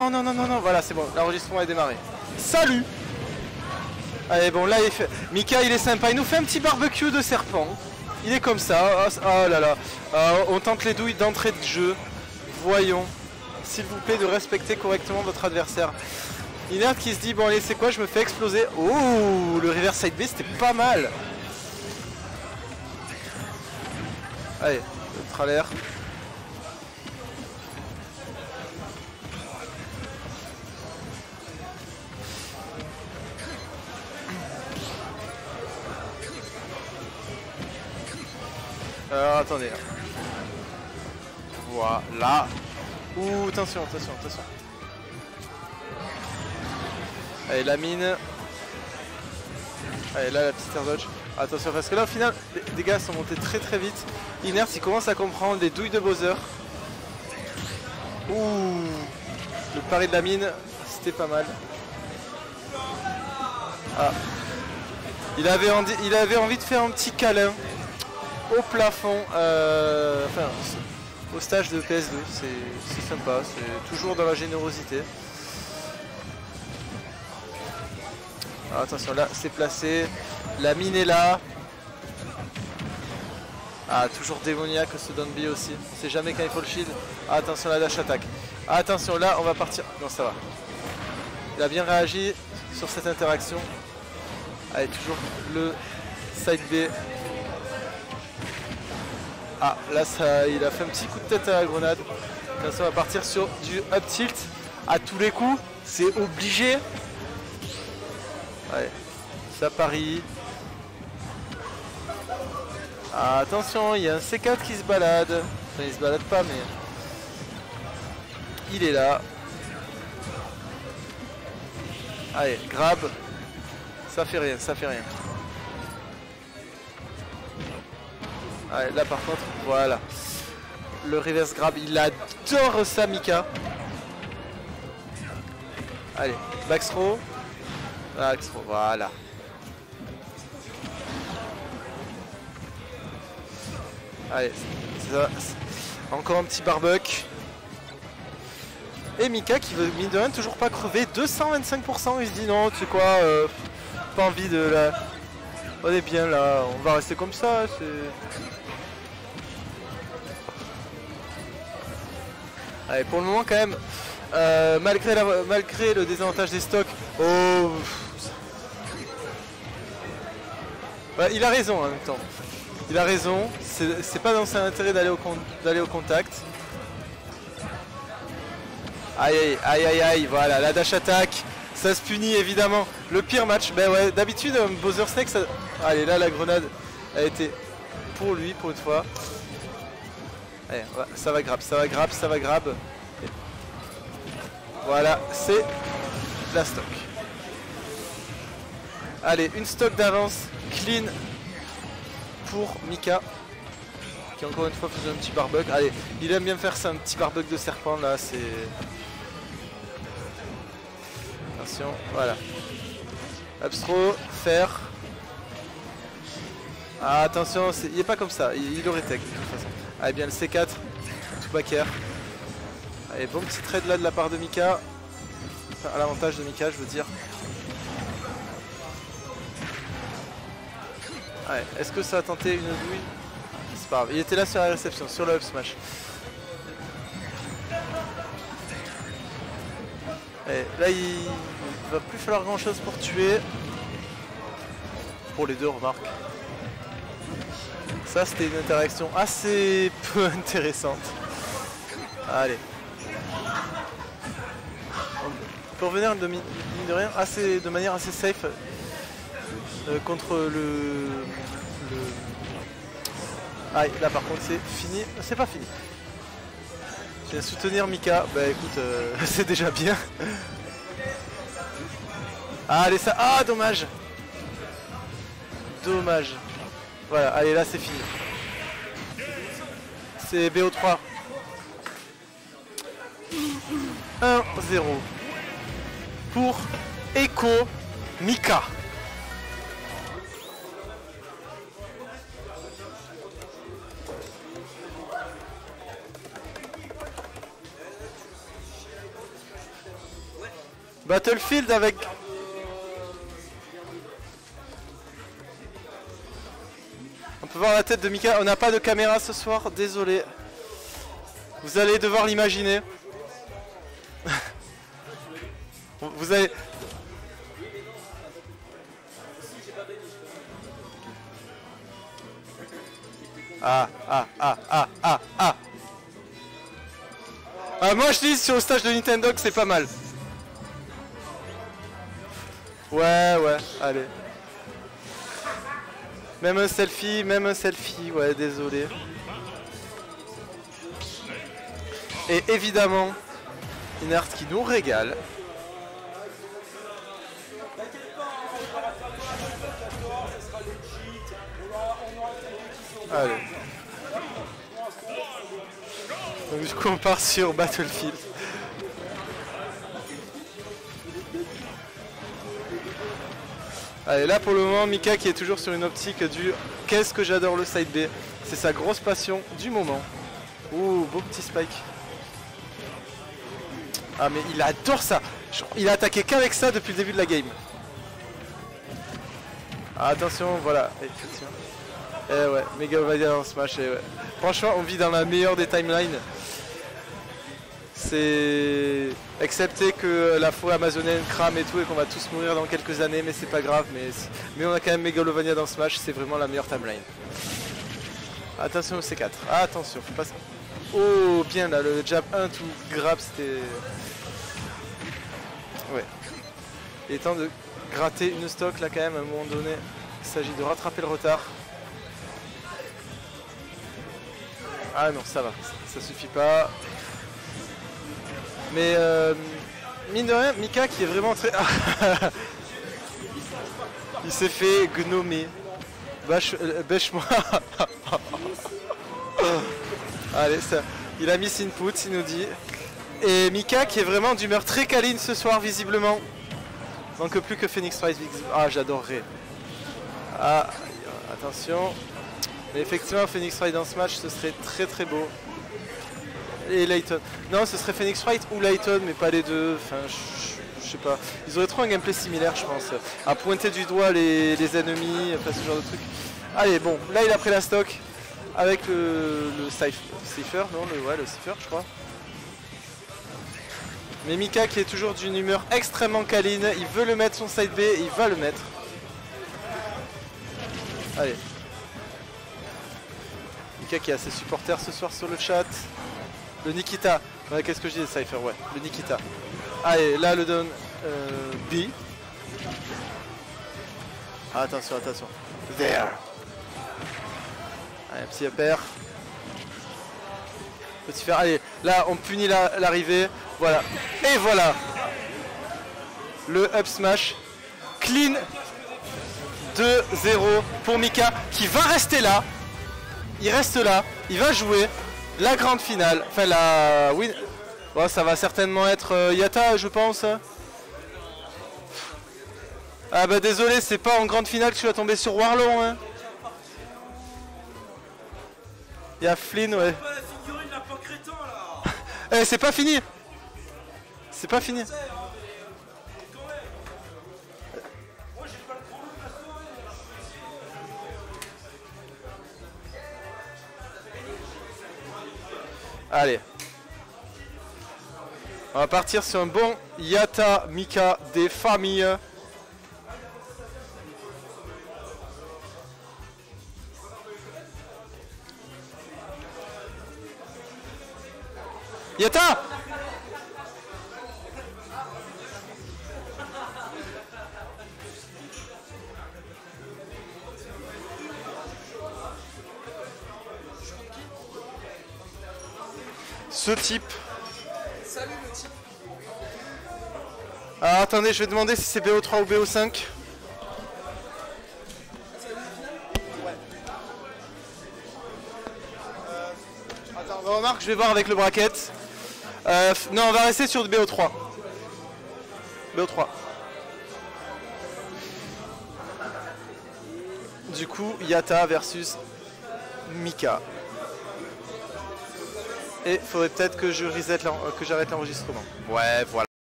non, non, non, non, voilà, c'est bon, l'enregistrement est démarré. Salut! Allez, bon, là, il fait... Mika, il est sympa, il nous fait un petit barbecue de serpent. Il est comme ça, oh là là. On tente les douilles d'entrée de jeu. Voyons, s'il vous plaît, de respecter correctement votre adversaire. Inert qui se dit, bon allez, c'est quoi, je me fais exploser. Oh, le reverse side B, c'était pas mal. Allez, le trailer. Alors attendez. Voilà. Ouh, attention, attention, attention. Allez, la mine. Allez, là, la petite air dodge. Attention, parce que là, au final, les dégâts sont montés très très vite. Inert, il commence à comprendre les douilles de Bowser. Ouh, le pari de la mine, c'était pas mal. Ah. Il avait envie de faire un petit câlin au plafond, enfin, au stage de PS2. C'est sympa, c'est toujours dans la générosité. Alors, attention, là, c'est placé. La mine est là. Ah, toujours démoniaque ce Donby aussi. On sait jamais quand il faut le shield. Ah, attention, la dash attaque. Ah, attention, là, on va partir. Non, ça va. Il a bien réagi sur cette interaction. Allez, toujours le side B. Ah, là, ça, il a fait un petit coup de tête à la grenade. Là, ça va partir sur du up tilt. À tous les coups, c'est obligé. Ouais, ça parie. Ah, attention, il y a un C4 qui se balade. Enfin, il se balade pas, mais il est là. Allez, grab. Ça fait rien, ça fait rien. Allez, là par contre, voilà. Le reverse grab, il adore ça, Mika. Allez, backthrow. Backthrow, voilà. Allez, ça, encore un petit barbecue. Et Mika qui veut, mine de rien, toujours pas crever. 225%, il se dit non, tu sais quoi, pas envie de la... On est bien là, on va rester comme ça. Allez, pour le moment quand même, malgré le désavantage des stocks, oh... Ouais, il a raison en même temps. Il a raison, c'est pas dans son intérêt d'aller au contact. Aïe aïe aïe aïe aïe, voilà, la dash attack, ça se punit évidemment. Le pire match, ben ouais, d'habitude Bowser Snake, ça... Allez, là la grenade a été pour lui pour une fois. Allez, ouais, ça va grab, ça va grab, ça va grab. Et... Voilà, c'est la stock. Allez, une stock d'avance, clean pour Mika. Qui encore une fois faisait un petit barbecue. Allez, il aime bien faire ça, un petit barbecue de serpent là, c'est... Attention, voilà. Upstro, faire. Ah, attention, il n'est pas comme ça, il aurait tech de toute façon. Allez, bien le C4, tout backer. Allez, bon petit trade là de la part de Mika. Enfin, à l'avantage de Mika, je veux dire. Allez, est-ce que ça a tenté une douille? C'est pas grave, il était là sur la réception, sur le up smash. Et là il va plus falloir grand chose pour tuer. Pour les deux, remarque. Ça c'était une interaction assez peu intéressante. Allez. On peut revenir de mine de rien de manière assez safe contre le... Ah, là par contre c'est fini, c'est pas fini. Je viens soutenir Mika, bah écoute, c'est déjà bien. Ah, allez ça, ah dommage. Dommage. Voilà, allez là c'est fini. C'est BO3. 1-0 pour Echo Mika. Battlefield avec... On peut voir la tête de Mika. On n'a pas de caméra ce soir, désolé. Vous allez devoir l'imaginer. Vous allez... Ah. Moi je dis sur le stage de Nintendo que c'est pas mal. Ouais, allez. Même un selfie, ouais, désolé. Et évidemment, une art qui nous régale. Allez. Donc du coup on part sur Battlefield. Allez, là pour le moment Mika qui est toujours sur une optique du qu'est-ce que j'adore le side B. C'est sa grosse passion du moment. Ouh, beau petit spike. Ah mais il adore ça. Il a attaqué qu'avec ça depuis le début de la game. Ah, attention, voilà. Effectivement. Eh ouais, Megalovania dans Smash, ouais. Franchement, on vit dans la meilleure des timelines. C'est... Excepté que la forêt amazonienne crame et tout et qu'on va tous mourir dans quelques années, mais c'est pas grave. Mais on a quand même Megalovania dans Smash, c'est vraiment la meilleure timeline. Attention au C4. Ah, attention, faut pas... Oh, bien là, le jab 1 tout grab, c'était... Ouais. Il est temps de gratter une stock là quand même à un moment donné. Il s'agit de rattraper le retard. Ah non, ça va, ça suffit pas. Mais mine de rien, Mika qui est vraiment très... Il s'est fait gnomer. Bêche-moi. Allez, ça. Il a mis input, il nous dit. Et Mika qui est vraiment d'humeur très câline ce soir, visiblement. Manque plus que Phoenix Wright. Ah, j'adorerais. Ah, attention. Mais effectivement, Phoenix Wright dans ce match, ce serait très très beau. Et Layton. Non, ce serait Phoenix Wright ou Layton, mais pas les deux. Enfin, je sais pas. Ils auraient trop un gameplay similaire, je pense. À pointer du doigt les ennemis, enfin ce genre de truc. Allez, bon, là il a pris la stock avec le Cypher, non, le Cypher, je crois. Mais Mika qui est toujours d'une humeur extrêmement câline, il veut le mettre son side B, il va le mettre. Allez. Mika qui a ses supporters ce soir sur le chat. Le Nikita. Ouais, qu'est-ce que je dis, Cypher? Ouais, le Nikita. Allez, là le down B. Ah, attention, attention. There. Allez, un petit upper. Petit fer. Allez, là on punit l'arrivée. Voilà. Et voilà. Le up smash. Clean 2-0 pour Mika qui va rester là. Il reste là. Il va jouer la grande finale. Enfin la win. Bon, ça va certainement être Yata, je pense. Ah bah désolé, c'est pas en grande finale que tu vas tomber sur Warlon. Hein. Il y a Flynn, ouais. Eh, c'est pas fini. C'est pas fini. Allez. On va partir sur un bon Yata Mika des familles. Yata! Ce type. Salut le type. Ah, attendez, je vais demander si c'est BO3 ou BO5. Attends, remarque, je vais voir avec le bracket. Non, on va rester sur BO3. BO3. Du coup, Yata versus Mika. Et faudrait peut-être que je reset que j'arrête l'enregistrement. Ouais, voilà.